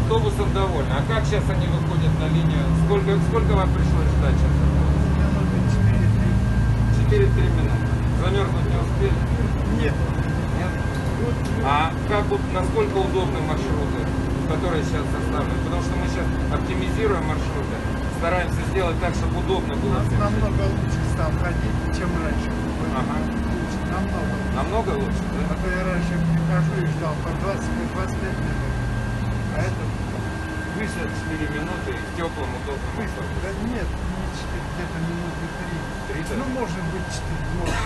автобусов довольны. А как сейчас они выходят на линию? Сколько вам пришлось ждать сейчас? 4-3 минуты. Замерзнуть не успели? Нет. Нет? А как, насколько удобны маршруты, которые сейчас составлены? Потому что мы сейчас оптимизируем маршруты, стараемся сделать так, чтобы удобно было. Намного лучше стал ходить, чем раньше. Ага. Намного. Намного лучше, да? А то я раньше прихожу и ждал по 20-25 минут. А это Вышло 4 минуты в теплом, удобном быстро. автобусе. Да нет, не 4, где-то минуты 3. 3, да? Ну, может быть 4, может.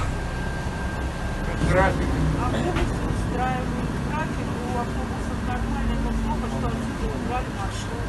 График. Автобусы устраивают график, у автобусов нормально, но плохо, что отсюда убрали маршрут.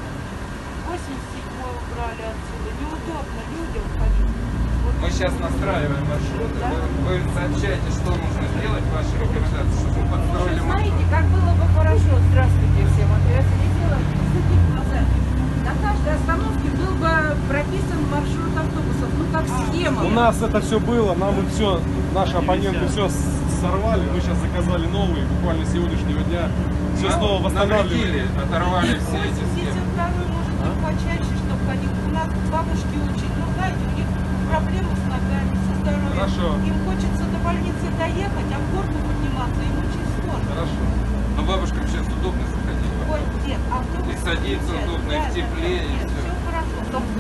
87-й убрали отсюда. Неудобно людям ходить. Вот Мы сейчас настраиваем маршруты. Да? Вы сообщаете, что нужно сделать, ваши рекомендации, чтобы мы подстроили маршрут. знаете, как было бы хорошо, здравствуйте всем, вот я следила несколько назад, на каждой остановке был бы прописан маршрут автобусов, ну как схема. У нас это все было, нам и все, наши оппоненты все сорвали, мы сейчас заказали новые, буквально с сегодняшнего дня, все снова восстанавливали. Оторвали все эти схемы. 52-й может быть почаще, чтобы ходить. У нас бабушки учат, ну знаете, у них проблемы с ногами, со здоровьем. Хорошо. Им хочется до больницы доехать, а в горку подниматься им очень сложно. Хорошо. Но бабушкам сейчас удобно заходить. Вот, нет, автобус И садиться включать. удобно, и в тепле, и нет, всё. все хорошо.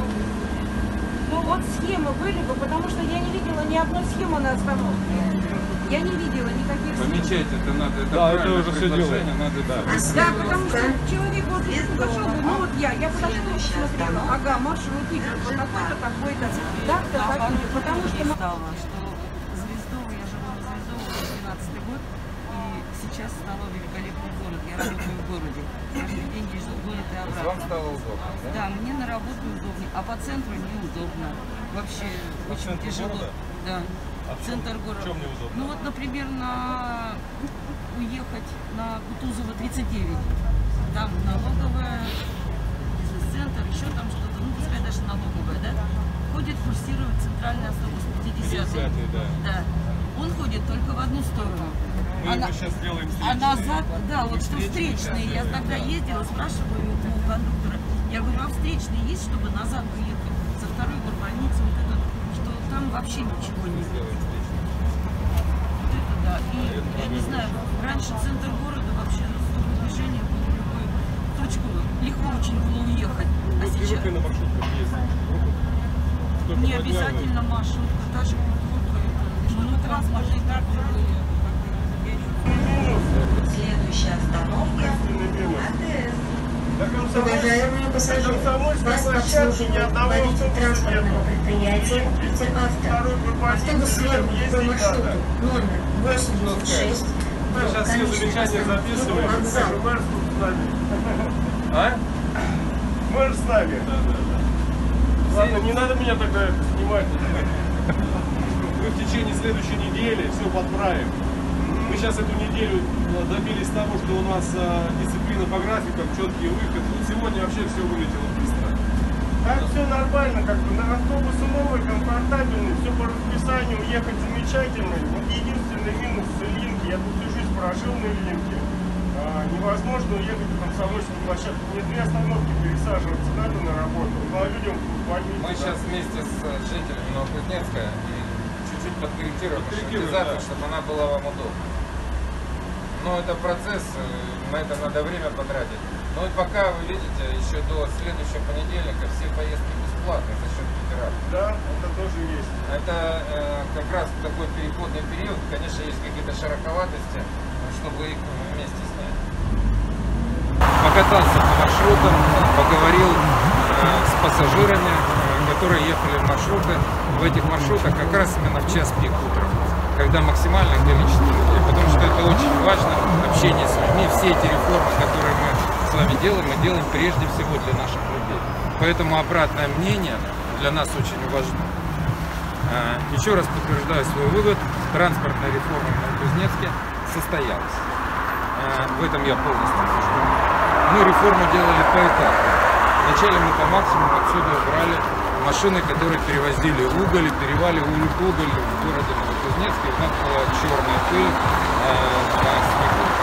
Ну вот схемы были бы, потому что я не видела ни одной схемы на остановке. Я не видела никаких схем. Помечать это надо, это Да, это правильное уже всё предложение, делаем. надо Да. Да, потому что человек вот подошел, ну вот я подошла и посмотрела, ага, маршрут идет, вот такой-то, такой-то, так-то, так-то, потому что... Стало, что Звездово, я живу на Звездово 12-й год, и сейчас стало великолепный город. Я работаю в городе. Каждый день езжу в город и Вам обратно. стало удобно, да? Да, мне на работу удобнее, а по центру неудобно. Вообще очень центру тяжело. города? Да. А в Центр города. чем неудобно? Ну вот, например, уехать на Кутузова 39. Там налоговая, бизнес-центр, еще там что-то, ну пускай даже налоговая, да? Ходит, курсирует центральный автобус 50-й. Да. Он ходит только в одну сторону. Мы его сейчас делаем А встречный. назад, да, вот что встречные. Я тогда ездила, спрашиваю у кондуктора, я говорю, а встречные есть, чтобы назад уехать со второй горбольницы, вот это, что там вообще ничего не сделать. Вот это да. И я не знаю, раньше центр города вообще движение было в любую точку, легко очень было уехать. А сейчас Привыкли на маршрутках ездить. Только не по дням, обязательно маршрутка, даже маршрутка, это транспортные карты были. Следующая остановка АТС. Уважаемые пассажиры, вас обслуживает водитель транспортного предприятия «Питеравто». Автобус следует по маршруту номер 86 Мы сейчас все замечания записываем. вокзал. Мэр с нами. А? Мэр с нами. Ладно, не надо меня тогда снимать. Мы в течение следующей недели все подправим. Мы сейчас эту неделю добились того, что у нас дисциплина по графикам, четкие выходы. Сегодня вообще все вылетело быстро. Так все нормально, как бы на автобусы новые, комфортабельные, все по расписанию, ехать замечательно. Вот единственный минус Ильинки, я тут всю жизнь прожил на Ильинке. Невозможно уехать на Комсомольскую площадку. Мне 2 остановки пересаживаться надо на работу. Ну а людям звонить. Мы сейчас вместе с жителями Новокузнецка и чуть-чуть подкорректируем маршрутизацию, чтобы она была вам удобна. Но это процесс, на это надо время потратить. Но и пока вы видите, еще до следующего понедельника все поездки бесплатные за счет Питера. Да, это тоже есть. Это как раз такой переходный период. Конечно, есть какие-то широковатости, чтобы их вместе снять. Покатался по маршрутам, поговорил с пассажирами, которые ехали в маршруты. В этих маршрутах как раз именно в час пик утром, когда максимальное количество людей. Потому что это очень важно, общение с людьми. Все эти реформы, которые мы с вами делаем, мы делаем прежде всего для наших людей. Поэтому обратное мнение для нас очень важно. Еще раз подтверждаю свой вывод, транспортная реформа в Новокузнецке состоялась. В этом я полностью убежден. Мы реформу делали поэтапно. Вначале мы по максимуму отсюда убрали машины, которые перевозили уголь, переваливали уголь в городе Новокузнецке. У нас была черная пыль на снегу.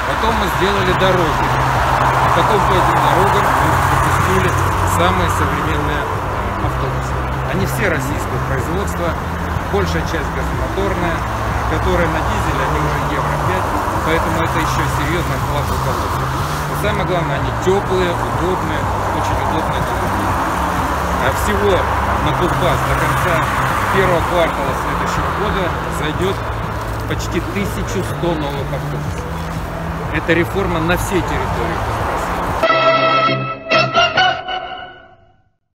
Потом мы сделали дороги. И потом по этим дорогам мы запустили самые современные автобусы. Они все российского производства, большая часть газомоторная, которые на дизеле, они уже Евро-5, поэтому это еще серьезный вклад в экологию. Но самое главное, они теплые, удобные, очень удобные для людей. А всего на Кузбасс до конца первого квартала следующего года зайдет почти 1100 новых автобусов. Это реформа на всей территории.